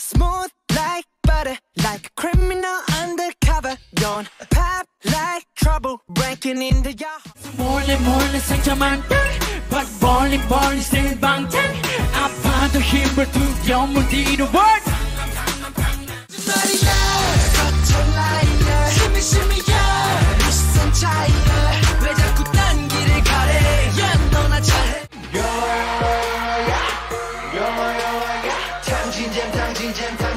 Smooth like butter, like a criminal undercover. Don't pop like trouble, breaking into your 몰래 상처만 멀리 생방탄 아파도 힘을 두려움을 뒤로 What? 말이야 거쳐 라이어 심이야 무슨 차이야 왜 자꾸 딴 길을 가래 Yeah 너나 잘해 탕진잼